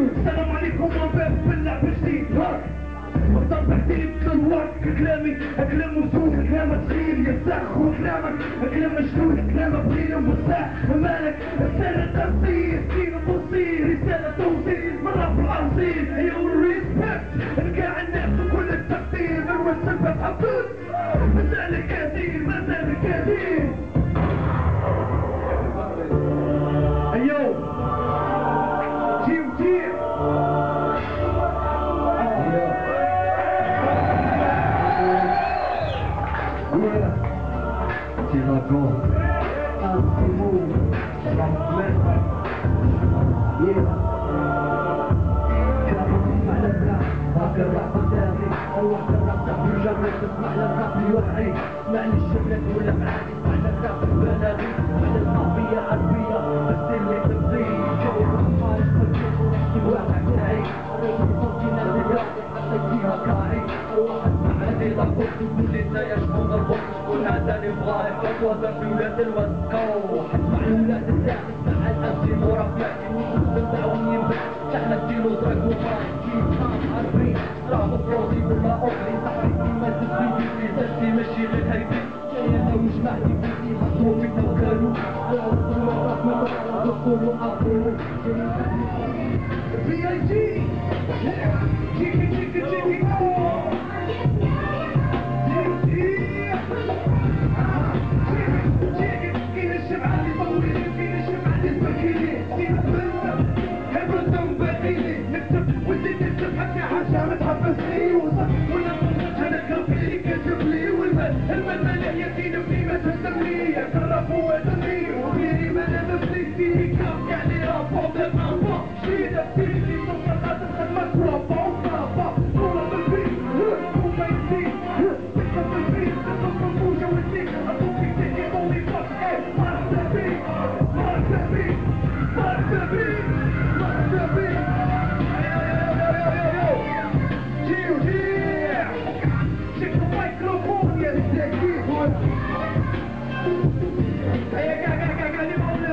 السلام عليكم وباب باللعب جديد مختار بحثي بكل وقت كلامي كلام مفتوح كلام تغيير يفتح وكلامك كلام مشدود كلامك بغير مرتاح مالك رسالة تفسير كيف تصير رسالة توصيل من رب العظيم هي والريسبكت نلقى الناس وكل التقدير من والسبب حبوب مازال كثير مازال كثير ايو جيو Tu vas bon, un petit mot, la semaine, yeah. تسمع للراب هاك الراب قدامي روح الراب تحبي جرب تسمع للراب يوعي اسمعني الشبلات ولا معاني اسمع للراب البلاغي اسمع للقافية العربية بس اللي تبغي جاوب الخارج خليك ونحكي الواقع تاعي ريت صوتي نازل راسي حطيت فيها كاعي روح اسمع هذه لابوك تقول لي انت يا شكون ضربوك شكون هذا اللي بغاه يحط وزر في ولاد الوسكو اسمع الولاد الزاق اسمع الامسي مربياتي ونقول دعوني نبعد احنا نديرو دراك وفايت كيف خام عربي راه بروزي ولا اوبري صاحبي كيما تسويتي في زلتي ماشي غير هيدي جاي انا وش معدي فيكي خطوة فيك وكالو دكتورو ابرو في اي جي تشيكي كاين الشمعة اللي طولي كاين الشمعة اللي تبكيلي سينا بلسة هبرة وباقيلي نكتب ودي نكتب حتى حاجة ما تحبسني وصف ولا انا كرب اللي كاتب لي والمال المال مالية كينبني ما تهزمني يا كرب هو دمي وغيري ما انا مبني فيه كاف يعني رابط بالرابط شيدة بتيجي توصل خاطر خدمك رابط ورابط صورة بالبيت وما يزيد ثقة بالبيت ثقة بالموجة والديك أطوفي تيجي طولي فوق مرحبا بيك مرحبا بيك مرحبا بيك مرحبا بيك جيو شيك الميكروفون يا الزكي هيا قاع لي مولا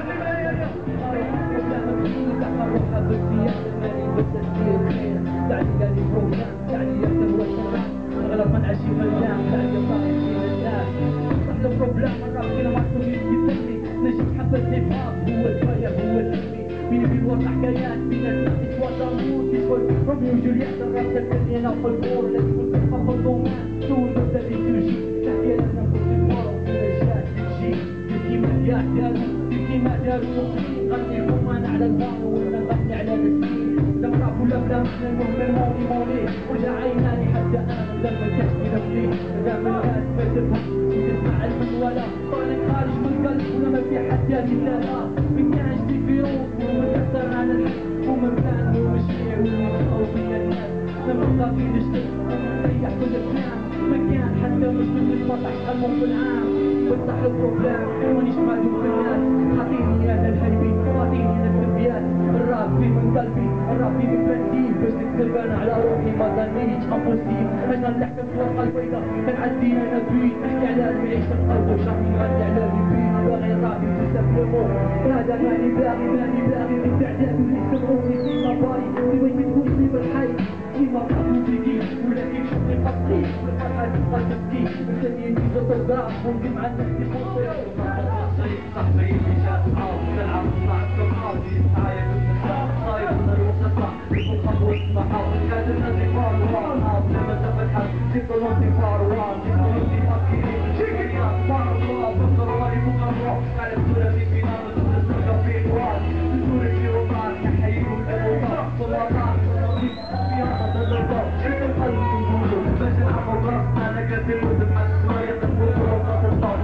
روحها بالزيادة مالي بالتسيير خير دعني قالي بروجرام دعني يكتب والشرع اغلب من عشي مليان دعني صاحي فين الناس صح البروبلام الراب فينا معصوم يتكلمني نجم حبة هيب هاب هو الفاير هو الاسمي مين بيورنا حكايات فينا الناس يتوضى موت يدخل روميو وجولييت الراب تلقاني انا في البور لازم نبقى في الرومان سول نبدا اللي تجي تحكي لنا كل المرة وفي رجال تجي كيما دارو كيما دارو نغني الكمان على البانو ولا نغني على السكين لا راب ولا بلا مثل المهم موني ورجع عيناني حتى انا من ذا المكاش في نفسي مادام الناس ما تفهم وتسمع المنولة طالع خارج من القلب ولا ما في حد الا لا مكانش في فيروس ومكسر على الحق ومكان ومشيع ومخوف من الناس لما نلاقي نشتغل ونريح كل الكلام مكان حتى مسلم يتفتح قلبهم في العام فتح البروبلام مانيش معدوم في الناس عطيني انا الهيبي عطيني انا التبيات الراب في من قلبي الراب في بلادي باش نكتب انا على روحي ما ظنيتش امبوسيبل انا نحكي في ورقه البيضاء كنعدي انا بيت نحكي على المعيشه الارض وشافي نغني على البيت باغي رابي تسفلمون هذا ماني باغي الاستعداد اللي يسمعوني كيما باي كيما يمدوني لي بالحي كيما قبلوا بيدي ولكن شوفني قصري والفرحه تبقى تبكي مستنيين في الغراب ونجي مع الناس في صاحبي جات صحاب تلعب مع الصحاب يسعى بالنساء صاير نروح نطلع نخبوا الصحاب كاد الناس يفاروان لما تفتح تكونوا تفاروان تكونوا تفكرين شكرا فاروان بصرواني مقرر على السورة في فينا نزول السرقة في إخوان نزول في رومان نحييهم الأوطان سلطان في هذا الضوء شكل القلب نقوله باش نعمر راسنا نقدر ونبحث شوية نقول روضات الصوت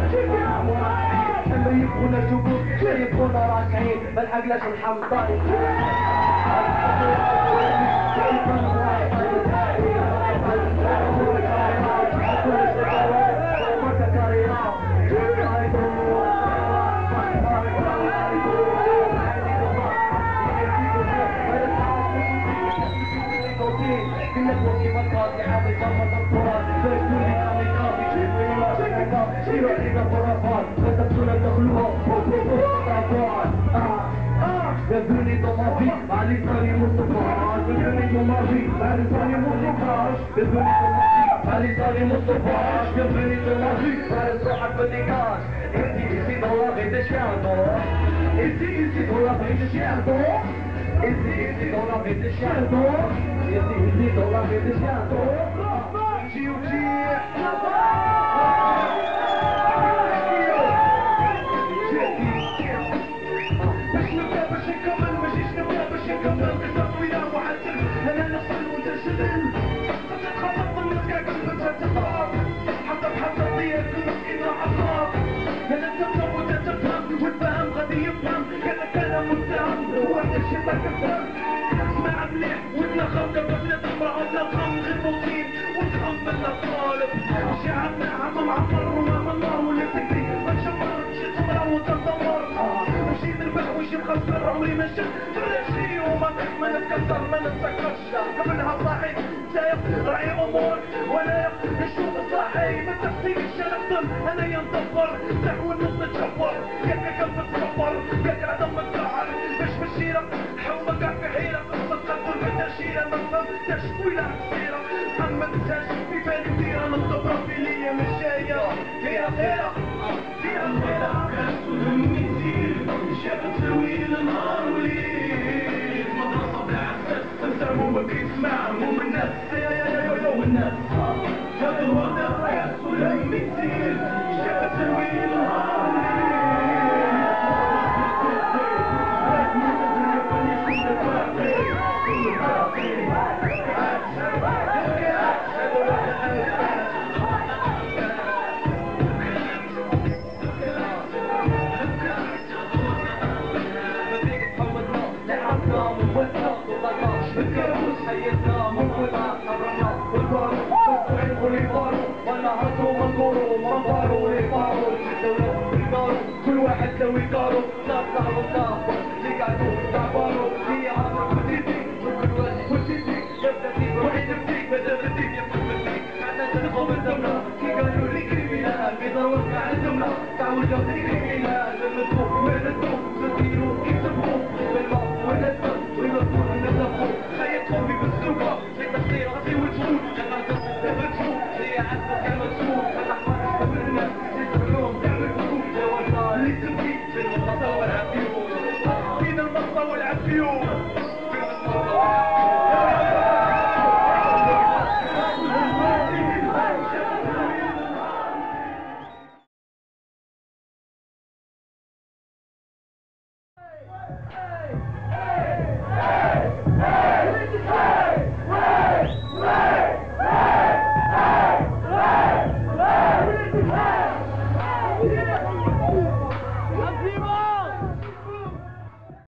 لما يبقونا شبوك يبقونا راكعين ملحقناش الحمطاني bienvenue dans ma vie, allez salut mon sauvage, bienvenue dans ma vie, allez salut mon sauvage, bienvenue dans ma vie, allez salut mon sauvage, bienvenue dans ma vie, allez صاحب dégage, ici dans la rue des chiens d'or, ici dans la rue des chiens d'or, ici dans la rue des chiens d'or, ici dans la rue des chiens d'or. اسمع مليح ونخم قبل تمرة ونخم غير موتين ونخم من الطالب شعبنا عم معمر وما منار ولا تكفي ما تشمر تمشي تمرة وتدمر وشي نربح وشي مخسر عمري ما شفت فراشي وما ما نتكسر ما نتسكرش قبلها صاحي سايق راعي امور ولا نشوف صاحي ما تفسيرش انا نخدم انا ينطفر تحوي النص نتشفر ياك كم تتكبر ياك العدم متسعر باش بالشيرة حومة قاع في حيرة قصة تقدر بالتشيرة ما فهمتش ويلا عسيرة اما ننساش في بالي نديرة نطبرة في ليا مشاية فيها خيرة فيها خيرة كاس ولم يزيد شافت سويل نهار وليل مدرسة بلا عساس تنسى ما كيسمع هموم الناس والناس هذا الوضع كاس ولم يزيد شافت سويل نهار كل واحد لو يدارو نطلع ونطلع اللي قعدوا تعباروا هي عامر وتيتي وكل واحد وتيتي يبدأ وحيد فيك ماذا بديك يفهم فيك عنا تنقوم الدمرة كي قالوا لي كريمينال بيضربوك مع الجملة تعودوا كريمينال لما تفوق وين تفوق تديروا كيف تفوق بالماء ولا الدم ويوصلوا من الدفوق خيطهم في بالسوقة في تصير غطي وتفوت لما تصير بتفوق هي عزة كلمة تفوق فتح فرش قبل الناس تسمعهم تعمل فوق يا والله اللي تبكي في المقاطعة والعافية